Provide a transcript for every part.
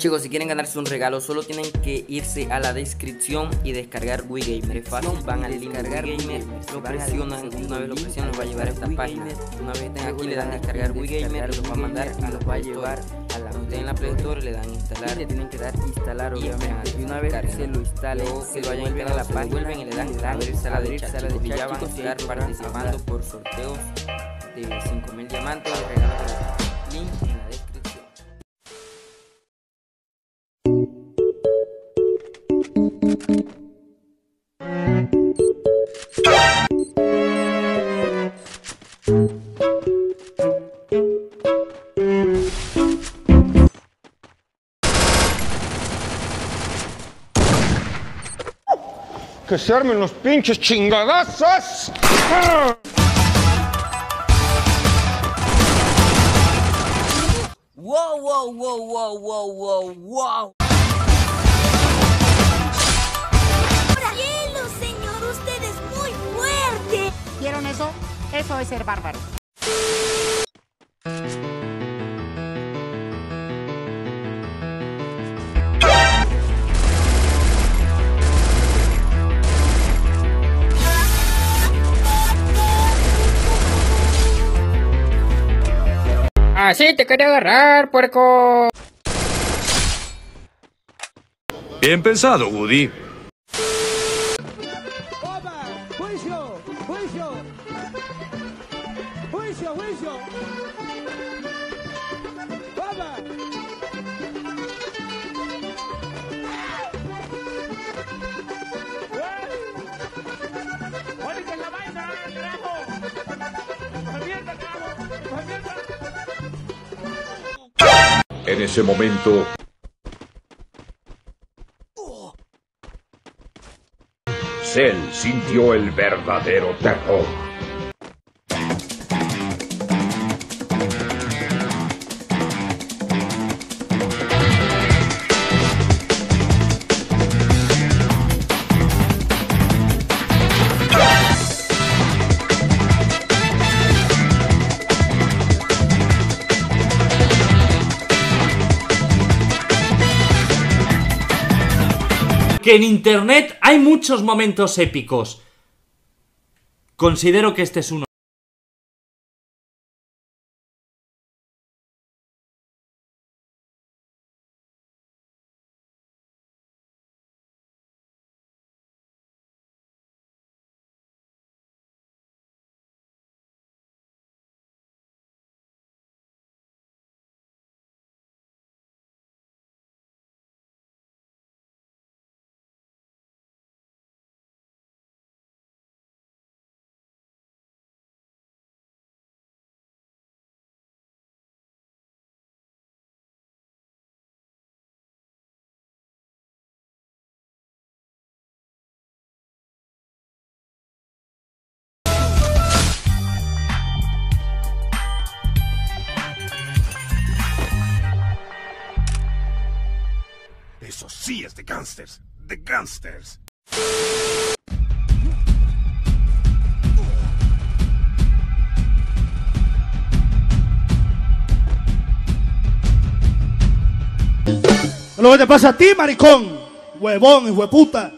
Chicos, si quieren ganarse un regalo, solo tienen que irse a la descripción y descargar WeGamer. Es fácil, van al link de WeGamer, lo presionan, una vez lo presionan, los va a llevar a esta página. Una vez estén aquí, le dan descargar WeGamer, los va a mandar a los va a llevar a la estén en la Play Store, le dan instalar, le tienen que dar instalar obviamente. Y una vez se lo instalen, se lo vayan a instalar a la página, vuelven y le dan abrir sala de chat, chicos, y ya van a estar participando por sorteos de 5000 diamantes de regalo gratis. Link en la descripción. ¡Que se armen los pinches chingadazos! ¡Wow, wow, wow, wow, wow, wow, wow! ¡Cielo, señor! ¡Usted es muy fuerte! ¿Vieron eso? Eso es ser bárbaro. Así te quería agarrar, puerco. Bien pensado, Woody. ¡Opa! ¡Juicio! ¡Juicio! ¡Juicio, juicio! ¡Opa! ¡Pónete en la vaina, carajo! ¡Movimiento, carajo! ¡Movimiento! En ese momento, Cell sintió el verdadero terror. Que en internet hay muchos momentos épicos. Considero que este es uno. Eso sí es de gangsters. De gangsters. Lo que te pasa a ti, maricón, huevón, hijo de puta.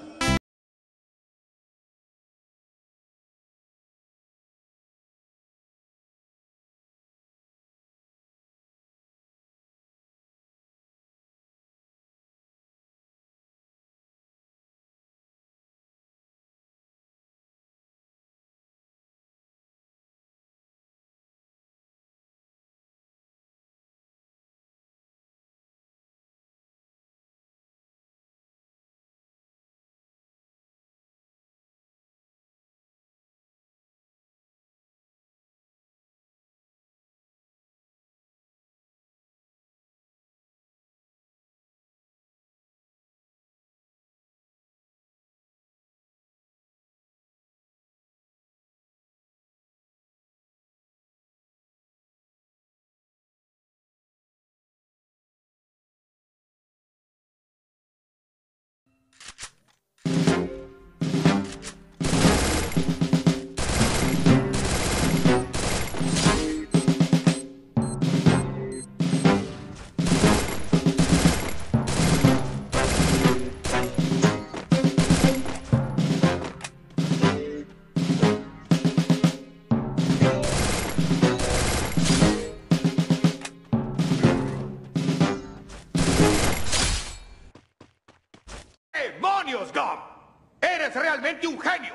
¡Demonios, Gum! ¡Eres realmente un genio!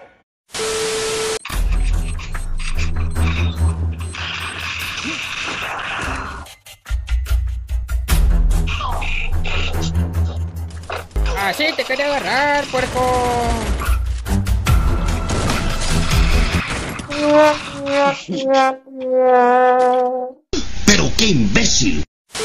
Así te quería agarrar, puerco. ¡Pero qué imbécil!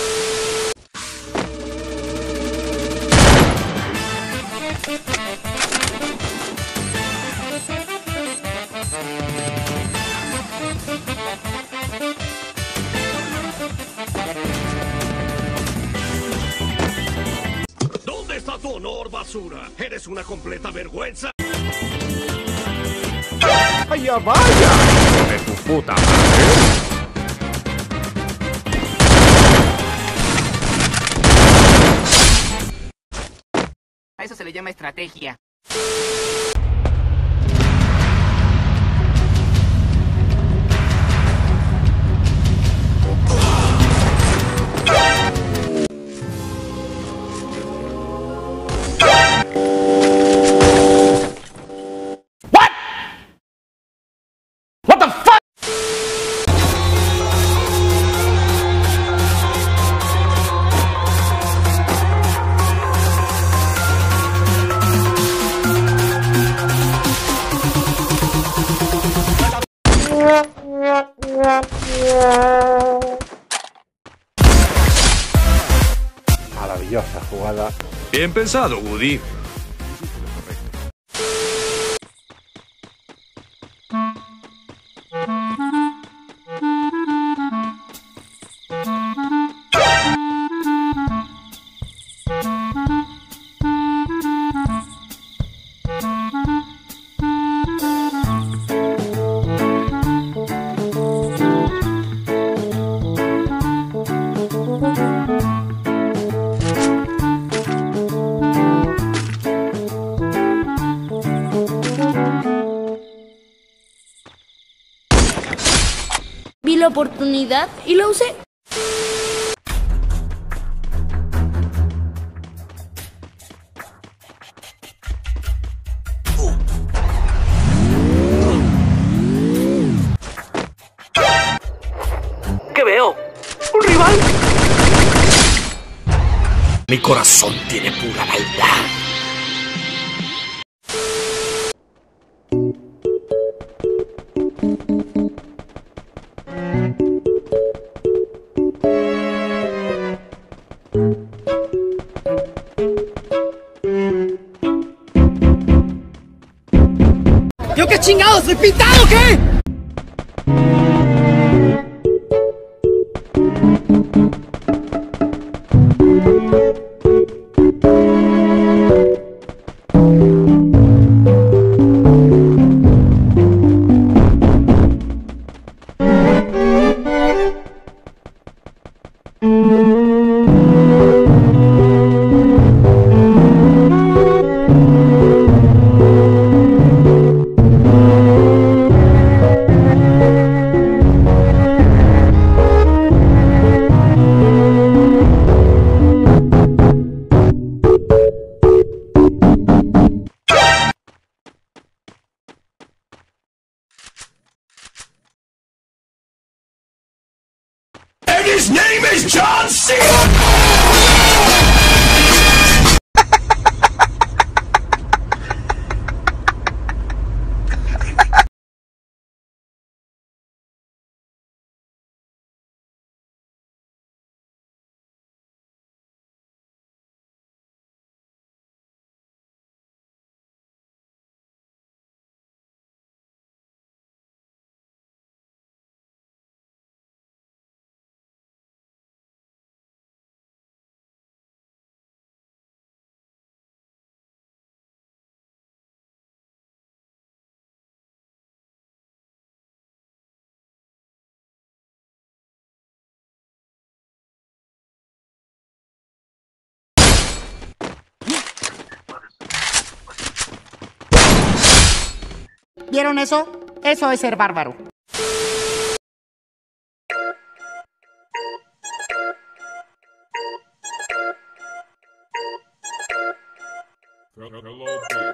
¿Dónde está tu honor, basura? ¡Eres una completa vergüenza! ¡Vaya, vaya! ¡De tu puta madre! A eso se le llama estrategia. What the fuck? Maravillosa jugada. Bien pensado, Woody. Vi la oportunidad y la usé. ¿Qué veo? ¿Un rival? Mi corazón tiene pura maldad. ¿Yo qué chingados? ¿Soy pintado o qué? And his name is John Cena! ¿Vieron eso? Eso es ser bárbaro. Hello,